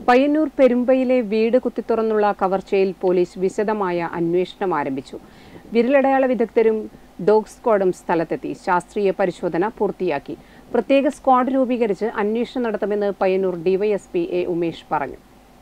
പയ്യന്നൂർ പെരുമ്പയിലെ വീട് കുത്തിത്തുറന്നുള്ള കവർച്ചയിൽ പോലീസ് വിശദമായ അന്വേഷണം ആരംഭിച്ചു. വിരലടയാള വിദഗ്ധരും ഡോഗ് സ്ക്വാഡും സ്ഥലത്തെത്തി ശാസ്ത്രീയ പരിശോധന പൂർത്തിയാക്കി. പ്രത്യേക സ്ക്വാഡ് രൂപീകരിച്ച് അന്വേഷണം നടത്തുമെന്ന് പയ്യന്നൂർ ഡിവൈഎസ്പി എ ഉമേഷ് പറഞ്ഞു.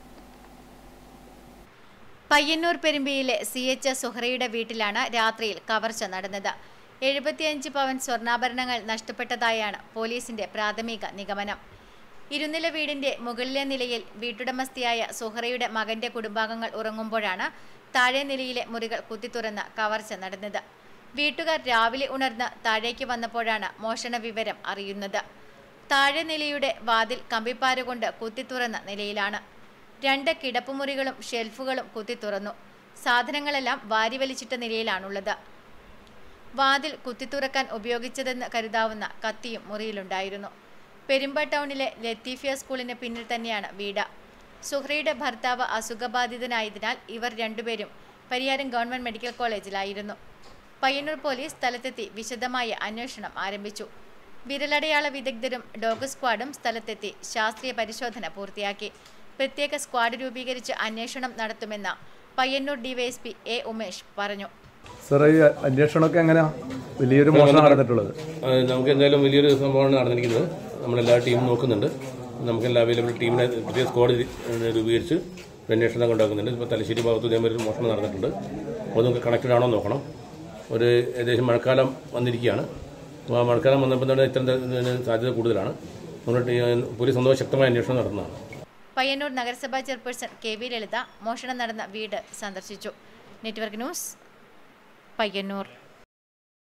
പയ്യന്നൂർ പെരുമ്പയിലെ CH സുഹറയുടെ വീട്ടിലാണ് രാത്രിയിൽ കവർച്ച നടന്നത്. 75 പവൻ സ്വർണ്ണാഭരണങ്ങൾ നഷ്ടപ്പെട്ടതായാണ് പോലീസിന്റെ പ്രാഥമിക നിഗമനം. ഇരുനില വീടിന്റെ മുകളിലെ നിലയിൽ വീട്ടുടമസ്ഥയായ സുഹറയുടെ മകന്റെ കുടുംബാംഗങ്ങൾ ഉറങ്ങുമ്പോഴാണ് താഴെ നിലയിലെ മുറികൾ കുത്തിത്തുറന്ന് കവർച്ച നടന്നത്. വീട്ടുകാർ രാവിലെ ഉണർന്ന് താഴേക്ക് വന്നപ്പോഴാണ് മോഷണ വിവരം അറിയുന്നത്. താഴെ നിലയുടെ വാതിൽ കമ്പിപ്പാര കൊണ്ട് കുത്തിത്തുറന്ന നിലയിലാണ്. 2 കിടപ്പുമുറികളും ഷെൽഫുകളും കുത്തിത്തുറന്നു. സാധനങ്ങളെല്ലാം വാരിവലിച്ചിട്ട നിലയിലാണുള്ളത്. വാതിൽ കുത്തിത്തുറക്കാൻ ഉപയോഗിച്ചതെന്ന് കരുതാവുന്ന കത്തിയും മുറിയിലുണ്ടായിരുന്നു. പെരുമ്പ ടൗണിലെ ലത്തീഫിയ സ്കൂളിന് പിന്നിൽ തന്നെയാണ് വീട്. സുഹ്രയുടെ ഭർത്താവ് അസുഖബാധിതനായതിനാൽ ഇവർ രണ്ടുപേരും പരിയാരം ഗവൺമെന്റ് മെഡിക്കൽ കോളേജിലായിരുന്നു. പയ്യന്നൂർ പോലീസ് സ്ഥലത്തെത്തി വിശദമായ അന്വേഷണം ആരംഭിച്ചു. വിരലടയാള വിദഗ്ധരും ഡോഗ് സ്ക്വാഡും സ്ഥലത്തെത്തി ശാസ്ത്രീയ പരിശോധന പൂർത്തിയാക്കി. പ്രത്യേക സ്ക്വാഡ് രൂപീകരിച്ച് അന്വേഷണം നടത്തുമെന്ന് പയ്യന്നൂർ ഡിവൈഎസ്പി എ ഉമേഷ് പറഞ്ഞു. അന്വേഷണമൊക്കെ എങ്ങനെയാ? വലിയൊരു മോഷണം നടന്നിട്ടുള്ളത് നമുക്ക് എന്തായാലും വലിയൊരു സംഭവമാണ് നടന്നിരിക്കുന്നത്. നമ്മളെല്ലാ ടീമും നോക്കുന്നുണ്ട്. നമുക്കെല്ലാ അവൈലബിൾ ടീമിനെ പ്രത്യേക സ്ക്വാഡ് രൂപീകരിച്ച് അന്വേഷണം കൊണ്ടാക്കുന്നുണ്ട്. ഇപ്പോൾ തലശ്ശേരി ഭാഗത്ത് ഇതേമാതിരി ഒരു മോഷണം നടന്നിട്ടുണ്ട്. അപ്പോൾ നമുക്ക് കണക്റ്റഡ് ആണോ നോക്കണം. ഒരു ഏകദേശം മഴക്കാലം വന്നിരിക്കുകയാണ്. അപ്പോൾ ആ മഴക്കാലം വന്നപ്പോൾ തന്നെ ഇത്തരം സാധ്യത കൂടുതലാണ്. പോലീസ് സന്തോഷം ശക്തമായ അന്വേഷണം നടത്തുന്നതാണ്. പയ്യന്നൂർ നഗരസഭാ ചെയർപേഴ്സൺ KV ലളിത മോഷണം നടന്ന വീട് സന്ദർശിച്ചു. Network news Payyanur.